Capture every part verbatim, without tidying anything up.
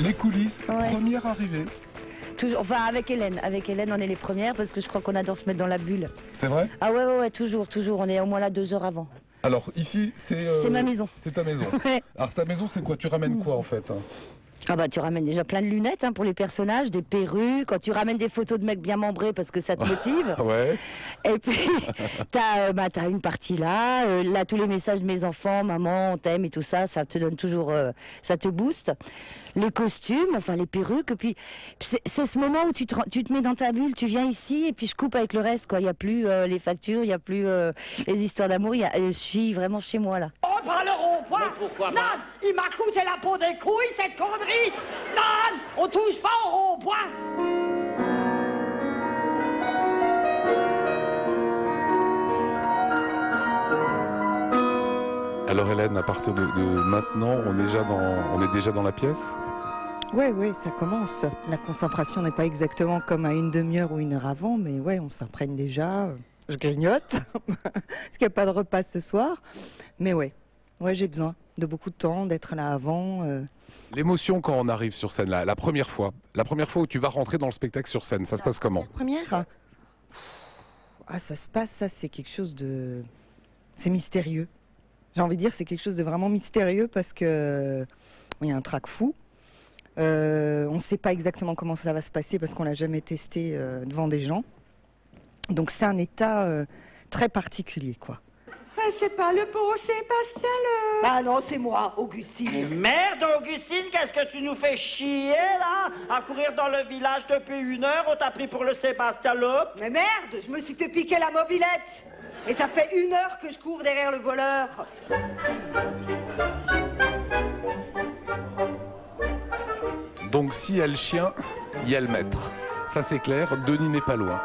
Les coulisses, Ouais. première arrivée. Toujours, enfin, avec Hélène. Avec Hélène, on est les premières parce que je crois qu'on adore se mettre dans la bulle. C'est vrai? Ah ouais, ouais, ouais, toujours, toujours. On est au moins là deux heures avant. Alors ici, c'est... euh, C'est ma maison. C'est ta maison. Ouais. Alors ta maison, c'est quoi? Tu ramènes quoi en fait? Ah bah tu ramènes déjà plein de lunettes hein, pour les personnages, des perruques, quand tu ramènes des photos de mecs bien membrés parce que ça te motive. Ouais. Et puis t'as euh, bah, t'as une partie là, euh, là tous les messages de mes enfants, maman, on t'aime et tout ça, ça te donne toujours, euh, ça te booste. Les costumes, enfin les perruques, et puis c'est c'est ce moment où tu te, tu te mets dans ta bulle, tu viens ici et puis je coupe avec le reste quoi. Il y a plus euh, les factures, il y a plus euh, les histoires d'amour, il y a- je suis vraiment chez moi là. On prend le rond-point. Mais pourquoi pas? Nan, il m'a coûté la peau des couilles, cette connerie. Nan, on touche pas au rond-point. Alors Hélène, à partir de, de maintenant, on est, déjà dans, on est déjà dans la pièce? Ouais, ouais, ça commence. La concentration n'est pas exactement comme à une demi-heure ou une heure avant, mais ouais, on s'imprègne déjà. Je grignote, parce qu'il n'y a pas de repas ce soir. Mais ouais, ouais, j'ai besoin de beaucoup de temps, d'être là avant. euh. L'émotion quand on arrive sur scène, la, la première fois, la première fois où tu vas rentrer dans le spectacle sur scène, ça se passe comment? La première Ah, ça se passe, ça, c'est quelque chose de... C'est mystérieux. J'ai envie de dire, c'est quelque chose de vraiment mystérieux parce que il y a un trac fou. Euh, on ne sait pas exactement comment ça va se passer parce qu'on l'a jamais testé euh, devant des gens. Donc c'est un état euh, très particulier, quoi. Ah, c'est pas le beau Sébastien, le... Ah non, c'est moi, Augustine. Merde, Augustine, qu'est-ce que tu nous fais chier, là? À courir dans le village depuis une heure, on t'a pris pour le Sébastien Loeb? Mais merde, je me suis fait piquer la mobilette. Et ça fait une heure que je cours derrière le voleur. Donc s'il y a le chien, il y a le maître. Ça c'est clair, Denis n'est pas loin.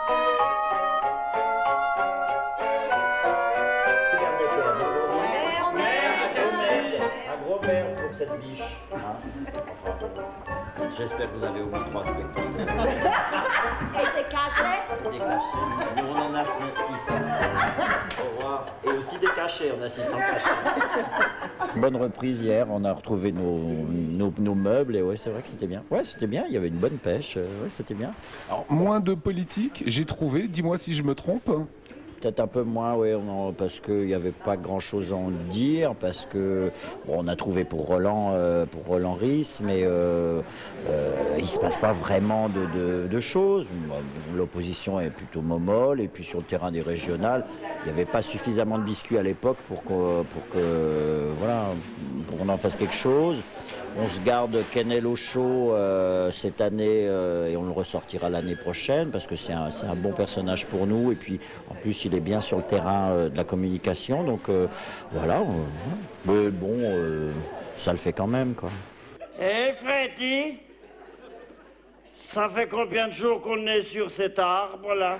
Un gros merde pour cette biche. Hein, enfin, j'espère que vous avez au moins trois spectacles. Et t'es caché? Des cachets. Nous, on en a six cents. Au revoir. Et aussi des cachets, on a six cents cachets. Bonne reprise hier, on a retrouvé nos, nos, nos meubles et ouais, c'est vrai que c'était bien. Ouais, c'était bien, il y avait une bonne pêche, euh, ouais, c'était bien. Alors moins de politique, j'ai trouvé, dis-moi si je me trompe. Peut-être un peu moins, oui, on en- parce qu'il n'y avait pas grand-chose à en dire, parce que bon, on a trouvé pour Roland, euh, pour Roland Ris, mais euh, euh, il ne se passe pas vraiment de, de- de choses. L'opposition est plutôt momolle, et puis sur le terrain des régionales, il n'y avait pas suffisamment de biscuits à l'époque pour que, pour que voilà, pour qu'on en fasse quelque chose. On se garde Kennel au chaud euh, cette année euh, et on le ressortira l'année prochaine parce que c'est un, c'est un bon personnage pour nous et puis en plus il est bien sur le terrain euh, de la communication donc euh, voilà. euh, mais bon, euh, ça le fait quand même quoi. Eh Freddy, ça fait combien de jours qu'on est sur cet arbre là?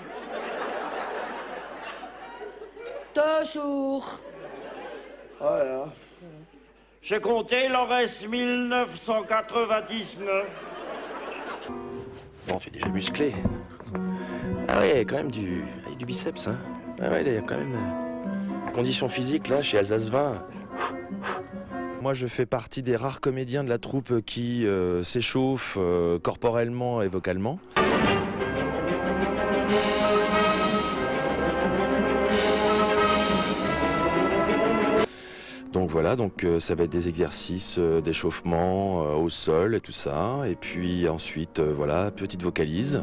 Deux jours. Voilà. J'ai compté, il en reste mille neuf cent quatre-vingt-dix-neuf. Bon, tu es déjà musclé. Ah ouais, il y a quand même du, il y a du biceps, hein. Ah ouais, il y a quand même euh, condition physique, là, chez Alsace vingt. Moi, je fais partie des rares comédiens de la troupe qui euh, s'échauffent euh, corporellement et vocalement. Donc voilà, donc euh, ça va être des exercices euh, d'échauffement euh, au sol et tout ça. Et puis ensuite, euh, voilà, petite vocalise.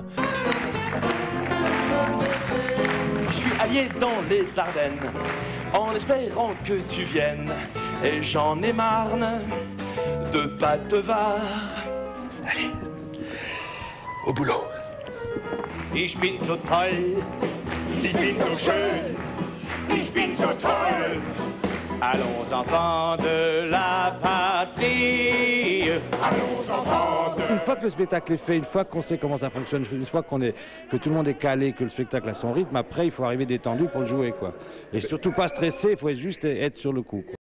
Je suis allié dans les Ardennes, en espérant que tu viennes. Et j'en ai marre de pas te voir. Allez, au boulot. Ich bin so toll, ich bin so schön, ich bin so toll. Allons enfants de la patrie, allons enfants de... Une fois que le spectacle est fait, une fois qu'on sait comment ça fonctionne, une fois qu'on est, que tout le monde est calé, que le spectacle a son rythme, après il faut arriver détendu pour le jouer, quoi. Et surtout pas stressé, il faut juste être sur le coup, quoi.